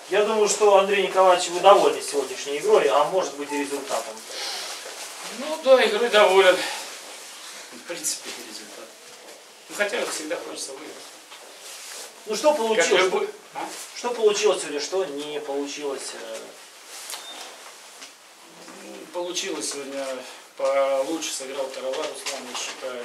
Я думаю, что, Андрей Николаевич, вы довольны сегодняшней игрой, а может быть и результатом. Ну да, игры доволен. В принципе, и результат. Ну хотя всегда хочется выиграть. Ну что получилось? Любой... Что получилось сегодня, что не получилось? Получилось сегодня получше сыграл Тарава Руслан, я считаю.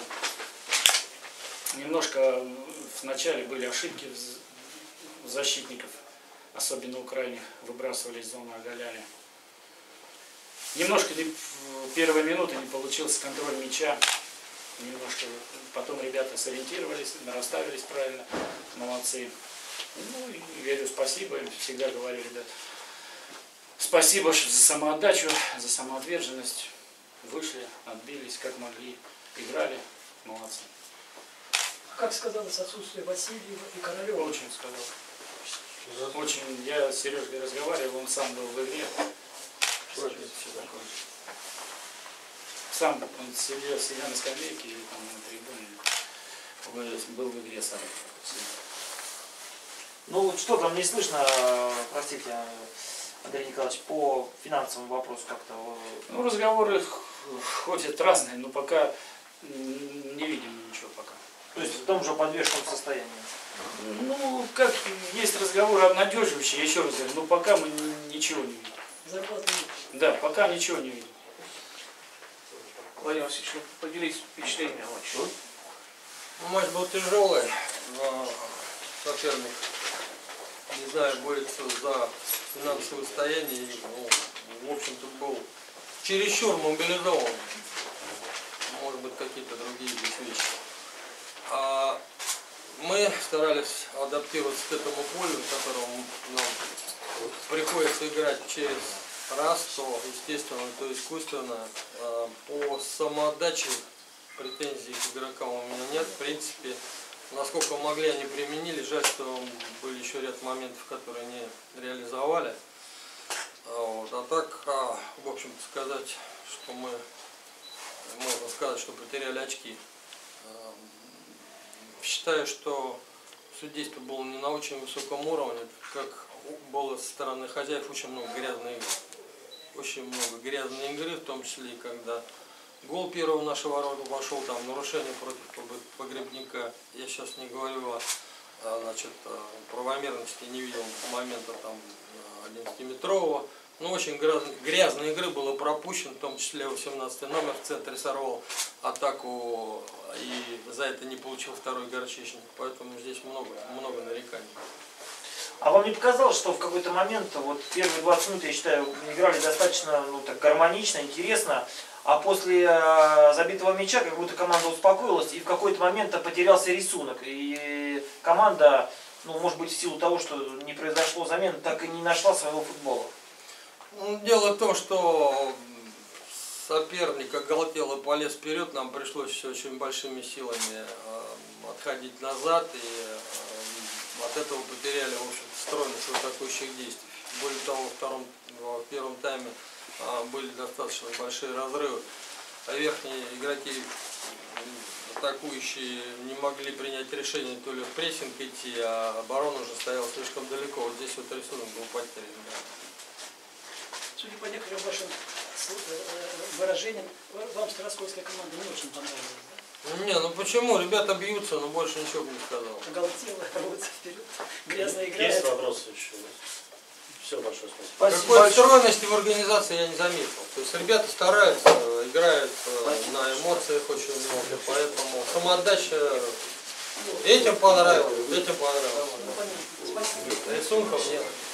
Немножко в начале были ошибки защитников, особенно у крайних, выбрасывали из зоны, оголяли. Немножко в первые минуты не получился контроль мяча. Немножко потом ребята сориентировались, расставились правильно, молодцы. Ну и верю, спасибо им, всегда говорю, ребят. Спасибо за самоотдачу, за самоотверженность. Вышли, отбились, как могли, играли, молодцы. Как сказалось отсутствие Васильева и Королева? Очень сказал. Очень, я с Сережей разговаривал, он сам был в игре. Сам он сидел на скамейке или там на трибуне, был в игре сам. Ну вот что там не слышно, простите, Андрей Николаевич, по финансовому вопросу как-то? Ну разговоры ходят разные, но пока не видим ничего пока. То есть в том же подвешенном состоянии? Ну, как есть разговоры обнадеживающие, я еще раз говорю, но пока мы ничего не видим. Зарплаты нет. Да, пока ничего не видим. Владимир Васильевич, ну, поделитесь впечатлением очень. Матч был тяжелый, но соперник, не знаю, борется за финансовое состояние и, в общем-то, был чересчур мобилизован. Может быть, какие-то другие здесь вещи. А мы старались адаптироваться к этому полю, в котором нам приходится играть через раз, то естественно, то искусственно. По самоотдаче претензий к игрокам у меня нет. В принципе, насколько могли, они применили. Жаль, что были еще ряд моментов, которые не реализовали. Вот. А так, в общем-то, сказать, что мы, можно сказать, что потеряли очки. Считаю, что судейство было не на очень высоком уровне, как было со стороны хозяев очень много грязной игры. Очень много грязной игры, в том числе и когда гол первого нашего ворота вошел, там нарушение против Погребника. Я сейчас не говорю о правомерности, не видел момента там 11-метрового. Но очень грязной игры было пропущено, в том числе 18 номер в центре сорвал атаку и за это не получил второй горчичник. Поэтому здесь много нареканий. А вам не показалось, что в какой-то момент, вот первые 20 минут, я считаю, играли достаточно так гармонично, интересно, а после забитого мяча как будто команда успокоилась и в какой-то момент потерялся рисунок. И команда, может быть, в силу того, что не произошло замен, так и не нашла своего футбола. Дело в том, что соперник оголтел и полез вперед, нам пришлось очень большими силами отходить назад и от этого потеряли, в общем-то, стройность атакующих действий. Более того, в первом тайме были достаточно большие разрывы. А верхние игроки, атакующие, не могли принять решение то ли в прессинг идти, а оборона уже стояла слишком далеко. Вот здесь вот рисунок был потерян. Судя по некоторым вашим выражениям, вам Староскольская команда не очень понравилась, да? Не, почему? Ребята бьются, но больше ничего бы не сказал. Оголтело, рвутся вперед, грязно играет. Есть вопросы еще? Все, большое спасибо. Какой стройности в организации я не заметил. То есть ребята стараются, играют на эмоциях очень много, поэтому самоотдача этим понравилась, этим понравилось. Ну, понятно. Спасибо. Рисунков нет.